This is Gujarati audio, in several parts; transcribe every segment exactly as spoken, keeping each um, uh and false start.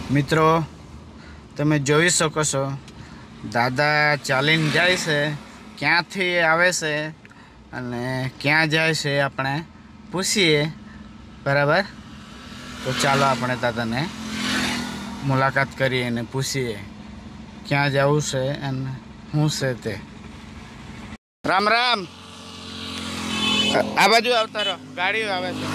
મિત્રો તમે જોઈ શકો છો દાદા ચાલીને જાય છે, ક્યાંથી આવે છે અને ક્યાં જાય છે આપણે પૂછીએ, બરાબર? તો ચાલો આપણે દાદાને મુલાકાત કરીએ અને પૂછીએ ક્યાં જવું છે અને શું છે તે. રામ રામ. આ બાજુ આવતા રહો, ગાડીઓ આવે છે.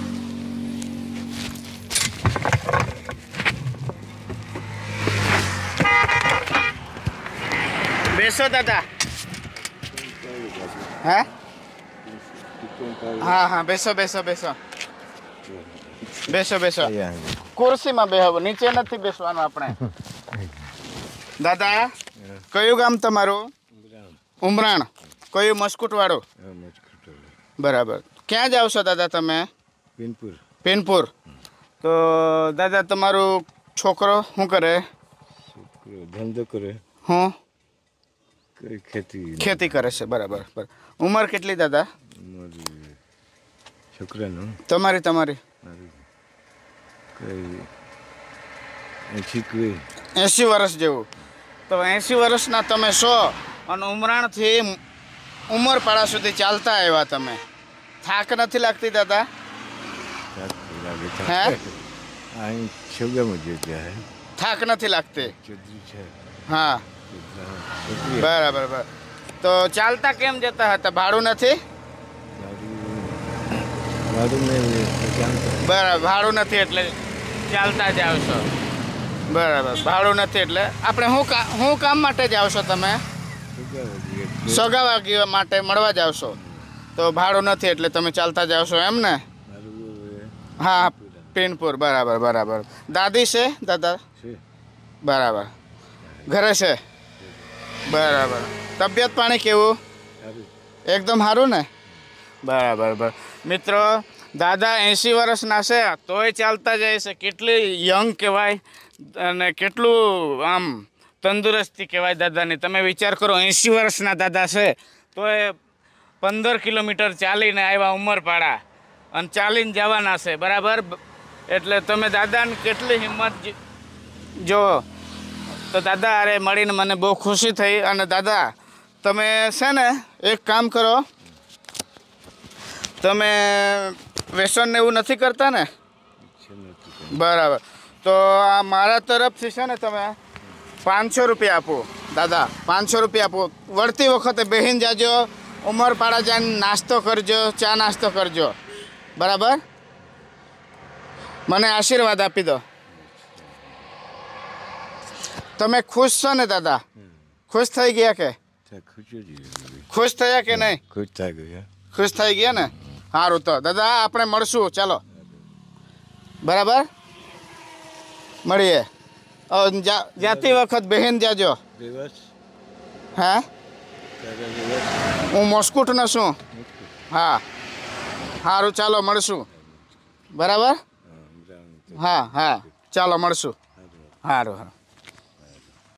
બેસો દાદા. હા હા હા બેસો બેસો બેસો બેસો બેસો ખુરશીમાં બેહો, નીચે નથી બેસવાનું આપણે. દાદા કયું ગામ તમારું? ઉમરાણ. કયું? મસ્કુટ વાળું. બરાબર. ક્યાં જાવ છો દાદા તમે? પિનપુર. પિનપુર. તો દાદા તમારું છોકરો શું કરે? છોકરો ધંધો કરે. હું ખેતી ખેતી કરે છે. બરાબર. ઉંમર કેટલી દાદા છોકરાનું? તમારી તમારી એંસી વર્ષ જેવું. તો એંસી વર્ષના તમે છો અને ઉમરાણથી ઉમરપાડા સુધી ચાલતા આવ્યા તમે. થાક નથી લાગતી દાદા? હે? થાક નથી લાગતી? હા બરાબર બરાબર. તો ચાલતા કેમ જતા હતા? ભાડું નથી? બરાબર, ભાડું નથી એટલે ચાલતા જાવ છો. બરાબર, ભાડું નથી એટલે આપણે શું કામ શું કામ માટે જાવ છો તમે? સગાવા માટે મળવા જાવ છો. તો ભાડું નથી એટલે તમે ચાલતા જાવ છો એમ ને? હા પિનપુર. બરાબર બરાબર. દાદી છે દાદા? બરાબર. ઘરે છે? બરાબર. તબિયત પાણી કેવું? એકદમ સારું ને? બરાબર બરાબર. મિત્રો દાદા એંસી વર્ષના છે તોય ચાલતા જાય છે. કેટલી યંગ કહેવાય અને કેટલું આમ તંદુરસ્તી કહેવાય દાદાની. તમે વિચાર કરો, એંસી વર્ષના દાદા છે તો એ પંદર કિલોમીટર ચાલીને આવ્યા ઉમરપાડા અને ચાલીને જવાના છે, બરાબર? એટલે તમે દાદાની કેટલી હિંમત જો. તો દાદા અરે મળીને મને બહુ ખુશી થઈ. અને દાદા તમે છે ને એક કામ કરો, તમે વ્યસન એવું નથી કરતા ને? બરાબર. તો આ મારા તરફથી છે ને તમે પાંચસો રૂપિયા આપો દાદા. પાંચસો રૂપિયા આપો. વળતી વખતે બેહીને જાજો, ઉમરપાડા જઈને નાસ્તો કરજો, ચા નાસ્તો કરજો, બરાબર? મને આશીર્વાદ આપી દો. તમે ખુશ છો ને દાદા? ખુશ થઈ ગયા કે? ખુશ થયા કે નહીં? ખુશ થઈ ગયા. ખુશ થઈ ગયા ને? સારું. તો દાદા આપણે મળશું, ચાલો, બરાબર? મળીએ. જાતી વખત બહેન જાજો. હા હું મોસ્કુટનો છું. હા સારું, ચાલો મળશું, બરાબર? હા હા ચાલો મળશું. સારું સારું.